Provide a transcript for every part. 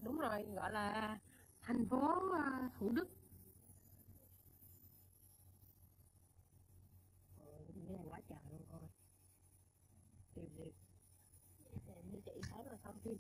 đúng rồi, gọi là thành phố Thủ Đức. Nghe quá trời luôn rồi. Tìm đi chị thấy mà không tin.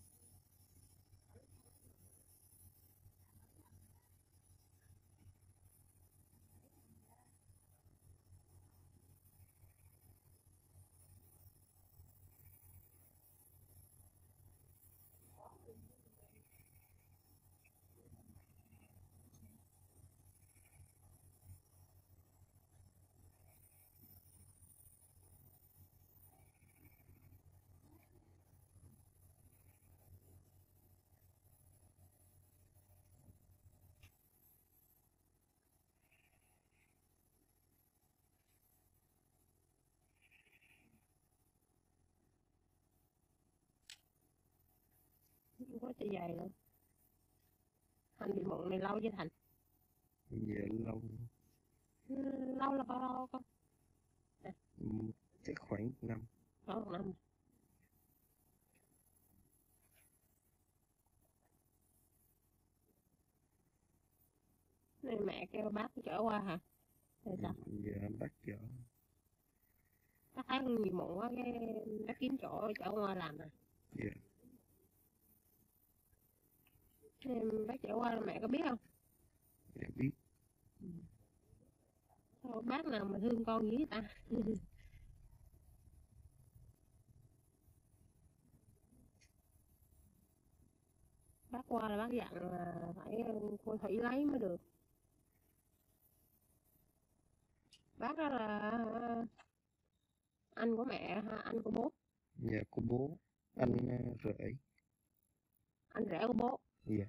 Không có chạy dài đâu. Thành bị mụn này lâu chưa Thành? Dạ lâu. Lâu là bao lâu con? Chắc khoảng 1 năm. Khoảng 1 năm. Này mẹ kêu bác chở qua hả? Rồi sao? Dạ bác chở. Bác thấy nhiều mụn quá cái bác kiếm chỗ chở qua làm à? Dạ. Bác chở qua mẹ có biết không? Dạ biết. Sao bác nào mà thương con dữ ta? Bác qua là bác dặn là phải cô Thủy lấy mới được. Bác đó là anh của mẹ ha, anh của bố? Dạ của bố. Anh rể. Anh rể của bố? Dạ.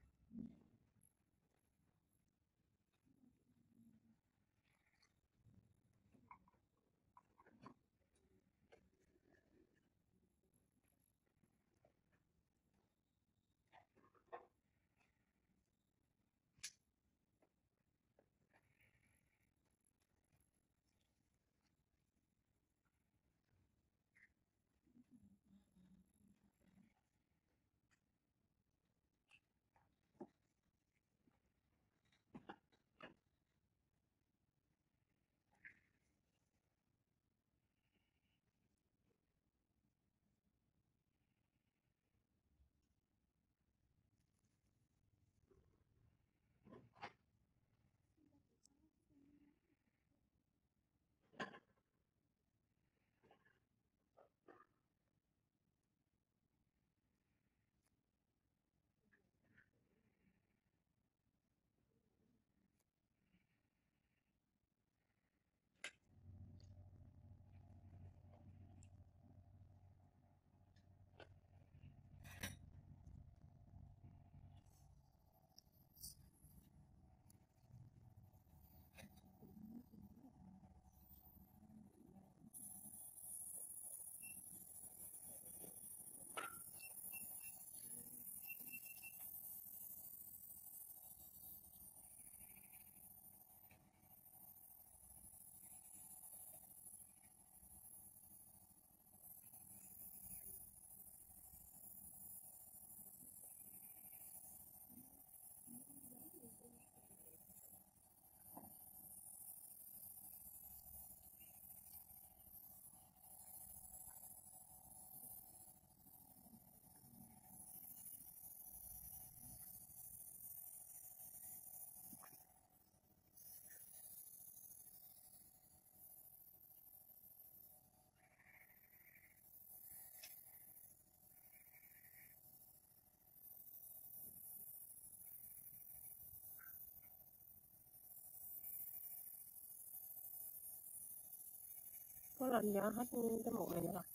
Có lần nhỏ hết cái mụn này nữa rồi.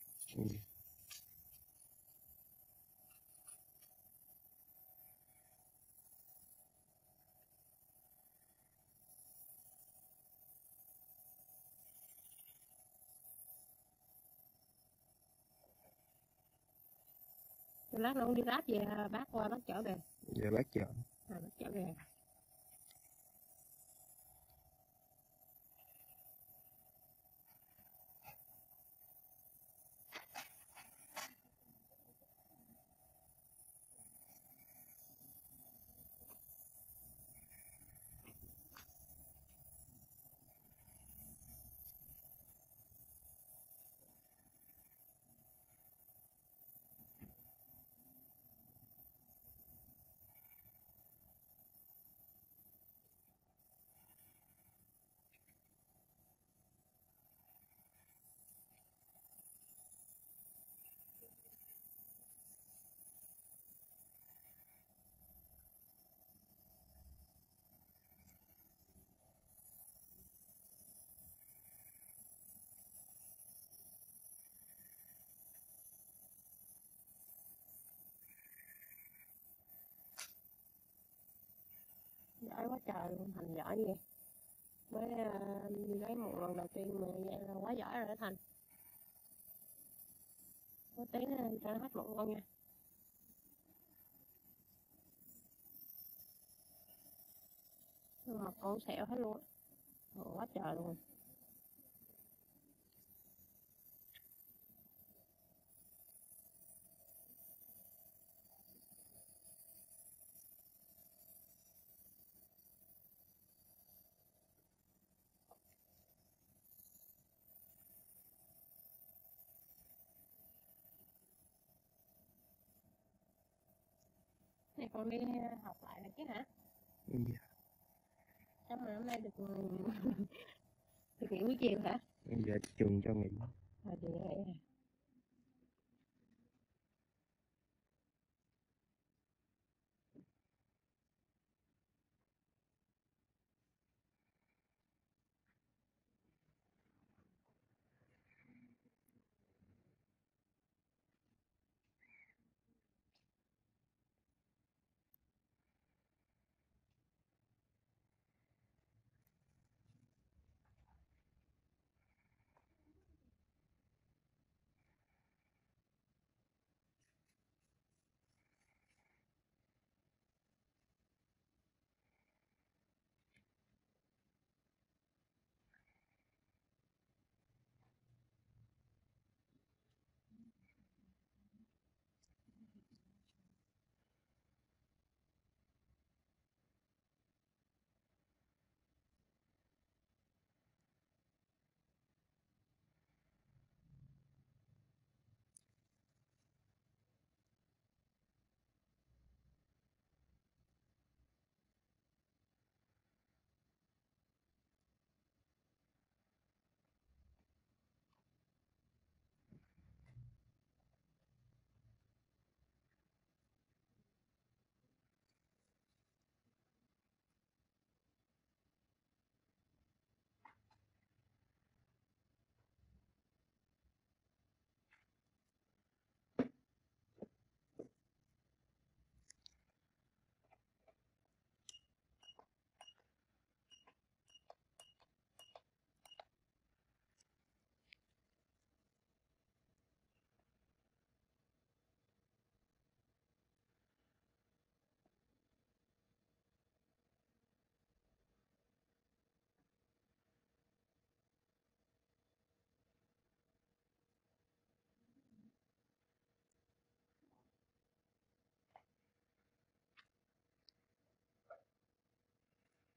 Lát nữa đi Grab về bác qua bác chở về. Dạ bác chở. Bác chở về. giỏi quá trời luôn, Thành giỏi gì vậy? Mới đi lấy một lần đầu tiên mà vậy là quá giỏi rồi đó Thành. Có tí nữa cho nó hết một con nha. Một con sẹo hết luôn. Quá trời luôn. Này con đi học lại rồi chứ hả? Dạ. Sao mà hôm nay được được nghỉ buổi chiều hả? Dạ trường cho nghỉ. Thì vậy à.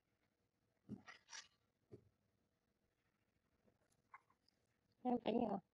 Em cả nhà.